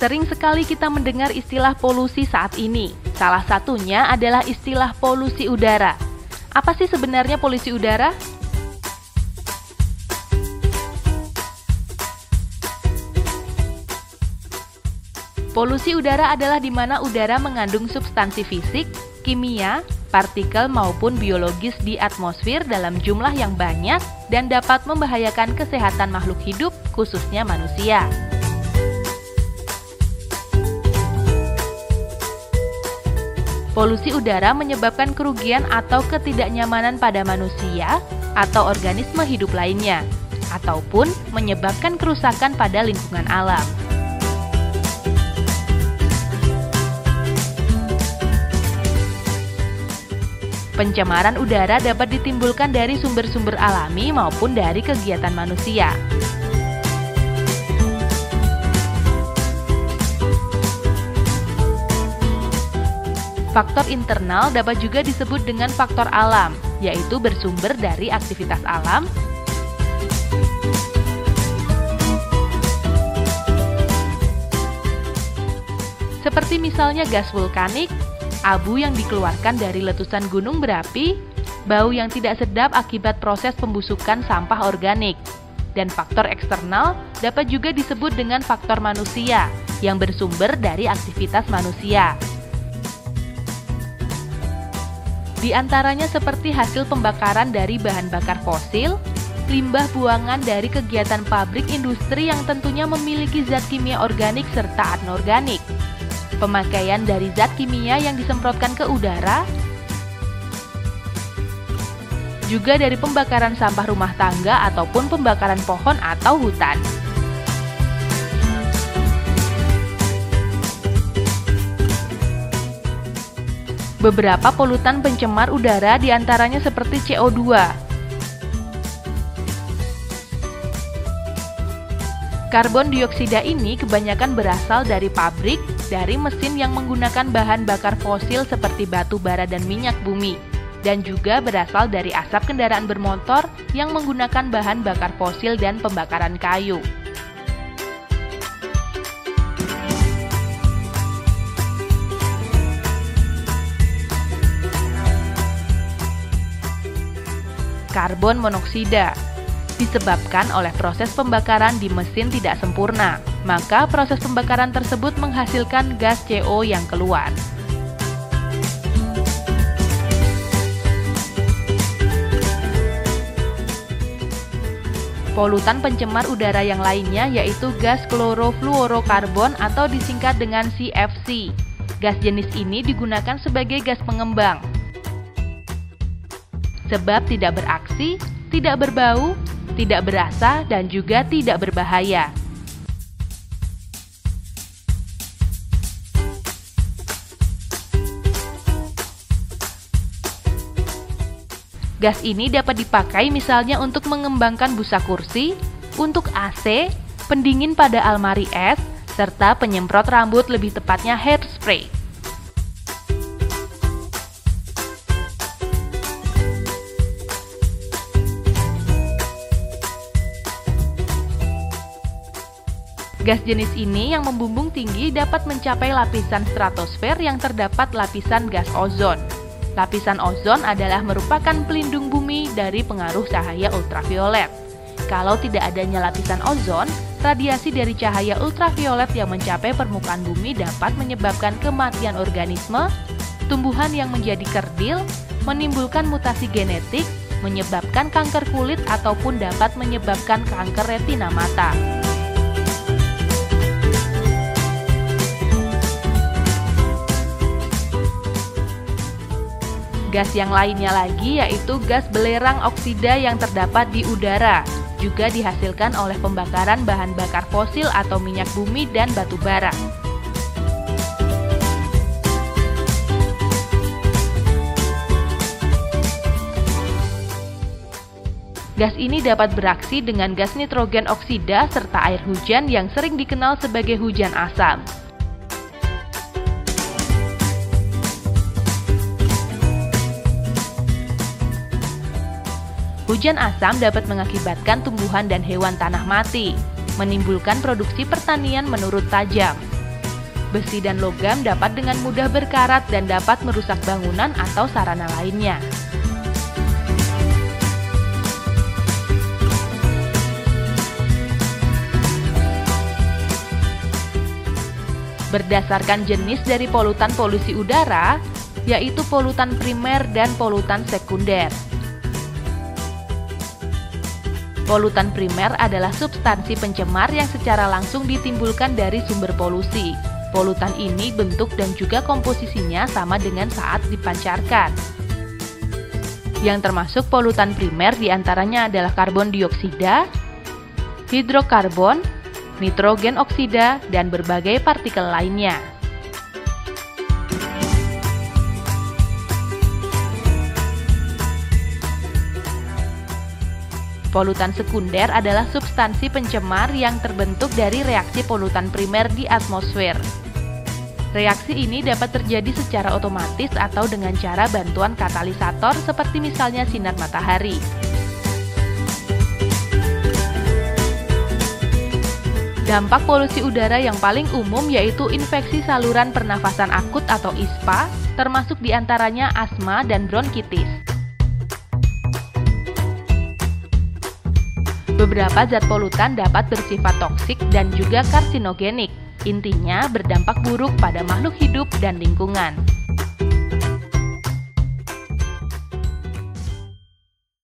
Sering sekali kita mendengar istilah polusi saat ini. Salah satunya adalah istilah polusi udara. Apa sih sebenarnya polusi udara? Polusi udara adalah di mana udara mengandung substansi fisik, kimia, partikel maupun biologis di atmosfer dalam jumlah yang banyak dan dapat membahayakan kesehatan makhluk hidup, khususnya manusia. Polusi udara menyebabkan kerugian atau ketidaknyamanan pada manusia atau organisme hidup lainnya, ataupun menyebabkan kerusakan pada lingkungan alam. Pencemaran udara dapat ditimbulkan dari sumber-sumber alami maupun dari kegiatan manusia. Faktor internal dapat juga disebut dengan faktor alam, yaitu bersumber dari aktivitas alam, seperti misalnya gas vulkanik, abu yang dikeluarkan dari letusan gunung berapi, bau yang tidak sedap akibat proses pembusukan sampah organik. Dan faktor eksternal dapat juga disebut dengan faktor manusia, yang bersumber dari aktivitas manusia. Di antaranya seperti hasil pembakaran dari bahan bakar fosil, limbah buangan dari kegiatan pabrik industri yang tentunya memiliki zat kimia organik serta anorganik, pemakaian dari zat kimia yang disemprotkan ke udara, juga dari pembakaran sampah rumah tangga ataupun pembakaran pohon atau hutan. Beberapa polutan pencemar udara diantaranya seperti CO2. Karbon dioksida ini kebanyakan berasal dari pabrik, dari mesin yang menggunakan bahan bakar fosil seperti batu bara dan minyak bumi, dan juga berasal dari asap kendaraan bermotor yang menggunakan bahan bakar fosil dan pembakaran kayu. Karbon monoksida disebabkan oleh proses pembakaran di mesin tidak sempurna, maka proses pembakaran tersebut menghasilkan gas CO yang keluar. Polutan pencemar udara yang lainnya yaitu gas klorofluorokarbon atau disingkat dengan CFC. Gas jenis ini digunakan sebagai gas pengembang. Sebab tidak beraksi, tidak berbau, tidak berasa, dan juga tidak berbahaya. Gas ini dapat dipakai misalnya untuk mengembangkan busa kursi, untuk AC, pendingin pada almari es, serta penyemprot rambut lebih tepatnya hairspray. Gas jenis ini yang membumbung tinggi dapat mencapai lapisan stratosfer yang terdapat lapisan gas ozon. Lapisan ozon adalah merupakan pelindung bumi dari pengaruh cahaya ultraviolet. Kalau tidak adanya lapisan ozon, radiasi dari cahaya ultraviolet yang mencapai permukaan bumi dapat menyebabkan kematian organisme, tumbuhan yang menjadi kerdil, menimbulkan mutasi genetik, menyebabkan kanker kulit ataupun dapat menyebabkan kanker retina mata. Gas yang lainnya lagi yaitu gas belerang oksida yang terdapat di udara, juga dihasilkan oleh pembakaran bahan bakar fosil atau minyak bumi dan batu bara. Gas ini dapat beraksi dengan gas nitrogen oksida serta air hujan yang sering dikenal sebagai hujan asam. Hujan asam dapat mengakibatkan tumbuhan dan hewan tanah mati, menimbulkan produksi pertanian menurun tajam. Besi dan logam dapat dengan mudah berkarat dan dapat merusak bangunan atau sarana lainnya. Berdasarkan jenis dari polutan polusi udara, yaitu polutan primer dan polutan sekunder. Polutan primer adalah substansi pencemar yang secara langsung ditimbulkan dari sumber polusi. Polutan ini bentuk dan juga komposisinya sama dengan saat dipancarkan. Yang termasuk polutan primer diantaranya adalah karbon dioksida, hidrokarbon, nitrogen oksida, dan berbagai partikel lainnya. Polutan sekunder adalah substansi pencemar yang terbentuk dari reaksi polutan primer di atmosfer. Reaksi ini dapat terjadi secara otomatis atau dengan cara bantuan katalisator seperti misalnya sinar matahari. Dampak polusi udara yang paling umum yaitu infeksi saluran pernafasan akut atau ISPA, termasuk diantaranya asma dan bronkitis. Beberapa zat polutan dapat bersifat toksik dan juga karsinogenik. Intinya berdampak buruk pada makhluk hidup dan lingkungan.